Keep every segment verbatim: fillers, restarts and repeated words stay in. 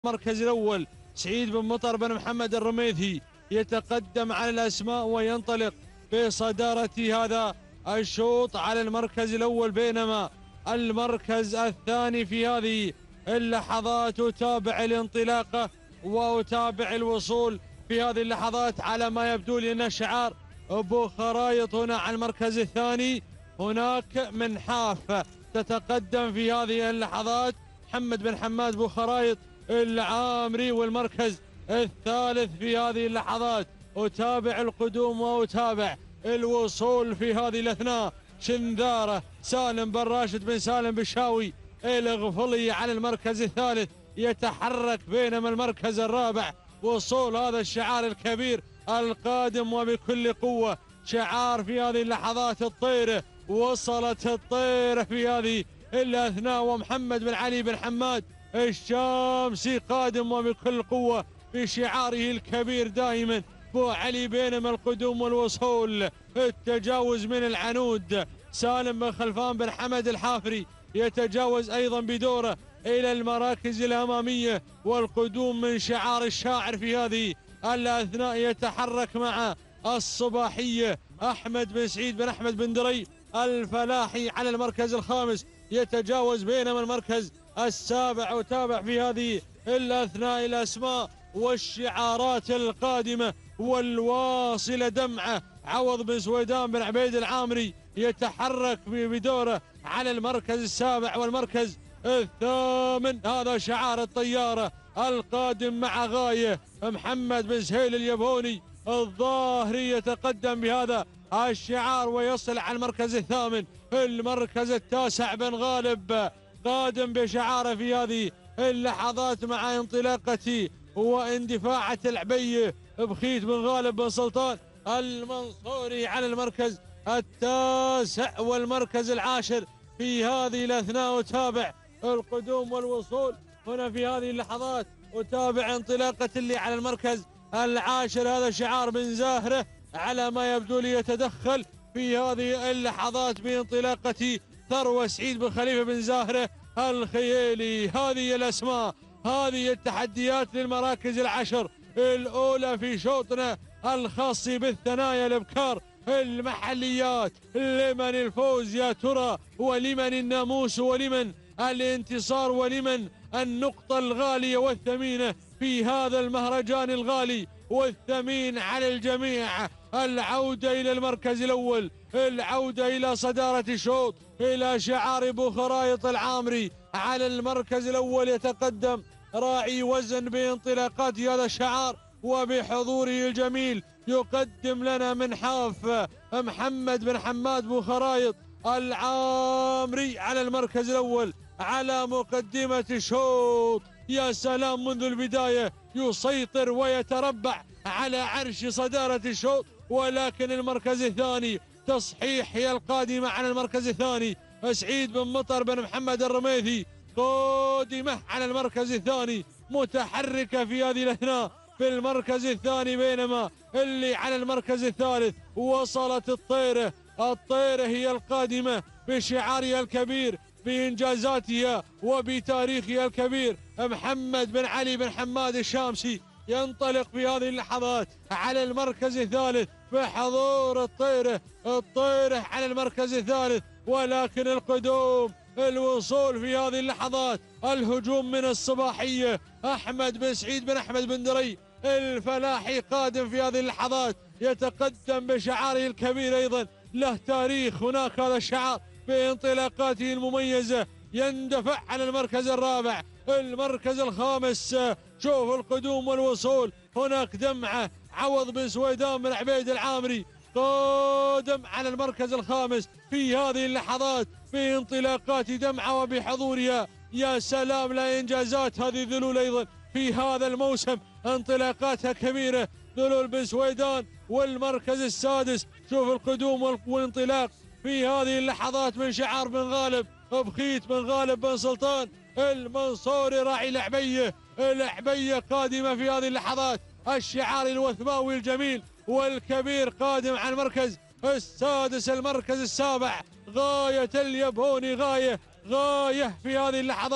المركز الأول سعيد بن مطر بن محمد الرميثي يتقدم على الأسماء وينطلق بصدارة هذا الشوط على المركز الأول، بينما المركز الثاني في هذه اللحظات أتابع الانطلاقة وأتابع الوصول في هذه اللحظات على ما يبدو لي أنه شعار أبو خرايط. هنا على المركز الثاني هناك منحاف تتقدم في هذه اللحظات محمد بن حماد بو خرايط العامري، والمركز الثالث في هذه اللحظات أتابع القدوم وأتابع الوصول في هذه الأثناء شنذارة سالم بن راشد بن سالم بشاوي الغفلي على المركز الثالث يتحرك، بينما المركز الرابع وصول هذا الشعار الكبير القادم وبكل قوة، شعار في هذه اللحظات الطيرة. وصلت الطيرة في هذه الأثناء ومحمد بن علي بن حماد الشامسي قادم وبكل قوة بشعاره الكبير دائما بو علي، بينما القدوم والوصول التجاوز من العنود سالم بن خلفان بن حمد الحافري يتجاوز أيضا بدوره إلى المراكز الأمامية، والقدوم من شعار الشاعر في هذه الأثناء يتحرك مع الصباحية أحمد بن سعيد بن أحمد بن دري الفلاحي على المركز الخامس يتجاوز، بينما المركز السابع وتابع في هذه الأثناء الأسماء والشعارات القادمة والواصلة دمعة عوض بن سويدان بن عبيد العامري يتحرك بدوره على المركز السابع والمركز الثامن. هذا شعار الطيارة القادم مع غاية محمد بن سهيل اليبوني الظاهري يتقدم بهذا الشعار ويصل على المركز الثامن. المركز التاسع بن غالب قادم بشعاره في هذه اللحظات مع انطلاقة واندفاعة العبية بخيت بن غالب بن سلطان المنصوري على المركز التاسع والمركز العاشر في هذه الأثناء. أتابع القدوم والوصول هنا في هذه اللحظات، أتابع انطلاقة اللي على المركز العاشر هذا شعار بن زاهرة على ما يبدو لي يتدخل في هذه اللحظات بانطلاقة ثروة سعيد بن خليفة بن زاهرة الخيالي. هذه الأسماء، هذه التحديات للمراكز العشر الأولى في شوطنا الخاص بالثنايا الأبكار المحليات. لمن الفوز يا ترى، ولمن الناموس، ولمن الانتصار، ولمن النقطة الغالية والثمينة في هذا المهرجان الغالي والثمين على الجميع؟ العودة إلى المركز الأول، العودة إلى صدارة الشوط، إلى شعار أبو خرايط العامري على المركز الأول يتقدم راعي وزن بانطلاقات هذا الشعار وبحضوره الجميل يقدم لنا منحاف محمد بن حماد بو خرايط العامري على المركز الأول على مقدمة الشوط. يا سلام، منذ البداية يسيطر ويتربع على عرش صدارة الشوط، ولكن المركز الثاني تصحيح هي القادمة على المركز الثاني. سعيد بن مطر بن محمد الرميثي قادمة على المركز الثاني متحركة في هذه الأثناء في المركز الثاني، بينما اللي على المركز الثالث وصلت الطيرة. الطيرة هي القادمة بشعارها الكبير بإنجازاتها وبتاريخها الكبير. محمد بن علي بن حماد الشامسي ينطلق في هذه اللحظات على المركز الثالث بحضور الطيرة. الطيرة على المركز الثالث، ولكن القدوم الوصول في هذه اللحظات. الهجوم من الصباحية أحمد بن سعيد بن أحمد بن دري الفلاحي قادم في هذه اللحظات يتقدم بشعاره الكبير، أيضا له تاريخ هناك هذا الشعار بانطلاقاته المميزة. يندفع على المركز الرابع، المركز الخامس. شوف القدوم والوصول، هناك دمعة عوض بن سويدان بن عبيد العامري قادم على المركز الخامس في هذه اللحظات بانطلاقات دمعة وبحضورها. يا سلام، لا إنجازات هذه ذلول أيضا في هذا الموسم، انطلاقاتها كبيرة. ذلول بن سويدان والمركز السادس. شوف القدوم والانطلاق في هذه اللحظات من شعار بن غالب بخيت بن غالب بن سلطان المنصوري راعي العبية. العبية قادمة في هذه اللحظات، الشعار الوثباوي الجميل والكبير قادم على المركز السادس. المركز السابع غاية اليبوني، غاية غاية في هذه اللحظات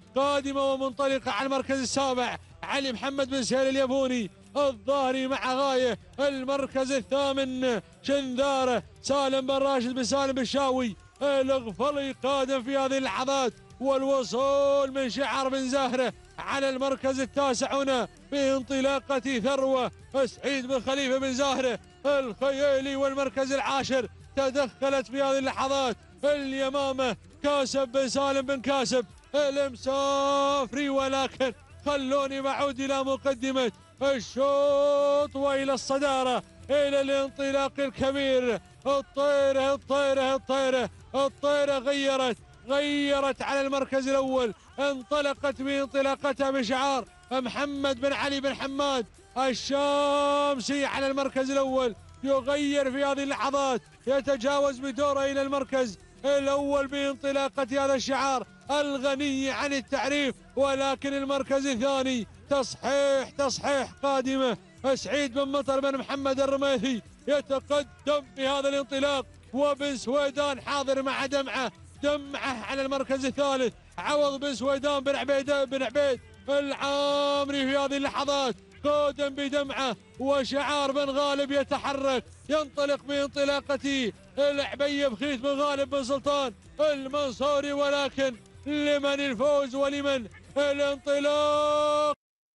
قادمة ومنطلقة على المركز السابع علي محمد بن سهيل اليابوني الظاهري مع غاية. المركز الثامن شنذارة سالم بن راشد بن سالم بن شاوي الغفلي قادم في هذه اللحظات. والوصول من شعر بن زهرة على المركز التاسع هنا بانطلاقة ثروة سعيد بن خليفة بن زهرة الخيالي. والمركز العاشر تدخلت في هذه اللحظات اليمامة كاسب بن سالم بن كاسب المسافري. ولكن خلوني بعود إلى مقدمة الشوط وإلى الصدارة إلى الانطلاق الكبير. الطيرة الطيرة الطيرة الطيرة غيرت غيرت على المركز الأول. انطلقت بانطلاقتها بشعار محمد بن علي بن حماد الشامسي على المركز الأول. يغير في هذه اللحظات يتجاوز بدوره إلى المركز الأول بانطلاقة هذا الشعار الغني عن التعريف. ولكن المركز الثاني تصحيح تصحيح قادمة سعيد بن مطر بن محمد الرميثي يتقدم بهذا الانطلاق. وبن سويدان حاضر مع دمعة دمعة على المركز الثالث. عوض بن سويدان بن عبيد بن عبيد العامري في هذه اللحظات قادم بدمعة. وشعار بن غالب يتحرك ينطلق بانطلاقته العبية بخيت بن غالب بن سلطان المنصوري. ولكن لمن الفوز ولمن الانطلاق؟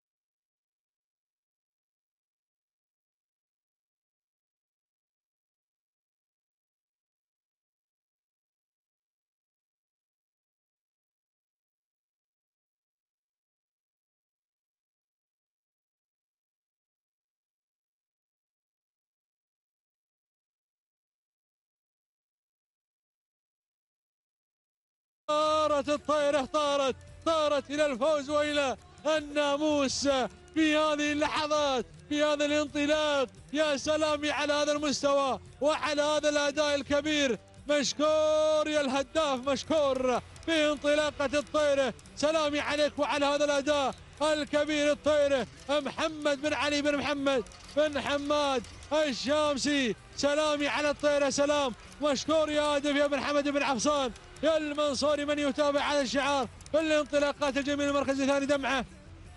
طارت الطائرة طارت طارت إلى الفوز وإلى الناموس في هذه اللحظات في هذا الانطلاق. يا سلامي على هذا المستوى وعلى هذا الأداء الكبير. مشكور يا الهداف مشكور بانطلاقة الطائرة. سلامي عليك وعلى هذا الأداء الكبير. الطائرة محمد بن علي بن محمد بن حماد الشامسي. سلامي على الطائرة سلام. مشكور يا هادف يا بن حمد بن عفصان يا المنصوري من يتابع على الشعار بالانطلاقات الجميله. المركز الثاني دمعه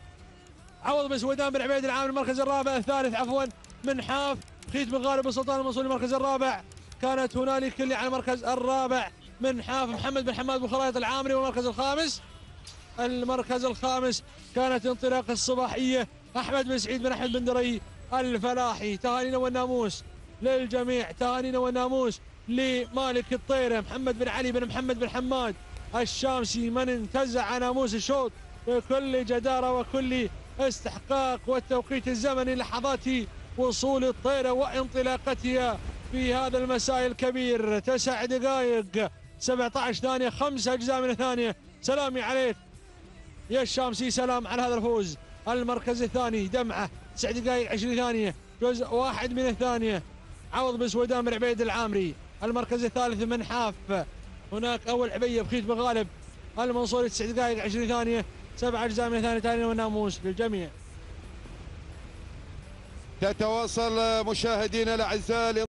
عوض بن سويدان بن عبيد العامر. المركز الرابع الثالث عفوا من حاف خيت بن غالب بن سلطان المنصوري. المركز الرابع كانت هنالك اللي على المركز الرابع من حاف محمد بن حماد بن خرايط العامري. والمركز الخامس المركز الخامس كانت انطلاقه الصباحيه احمد بن سعيد بن احمد بن دري الفلاحي. تهانينا والناموس للجميع تهانينا والناموس لمالك الطيرة محمد بن علي بن محمد بن حماد الشامسي من انتزع ناموس الشوط بكل جدارة وكل استحقاق. والتوقيت الزمني لحظات وصول الطيرة وانطلاقتها في هذا المساء الكبير تسع دقائق سبعة عشر ثانية خمسة أجزاء من الثانية. سلامي عليك يا الشامسي سلام على هذا الفوز. المركز الثاني دمعة تسع دقائق عشرين ثانية جزء واحد من الثانية عوض بن سويدان بن عبيد العامري. المركز الثالث من حاف هناك أول عبية بخيت بن غالب المنصوري تسع دقائق عشرين ثانية سبع أجزاء من الثانية. تهانينا والناموس للجميع. تتواصل مشاهدينا الأعزاء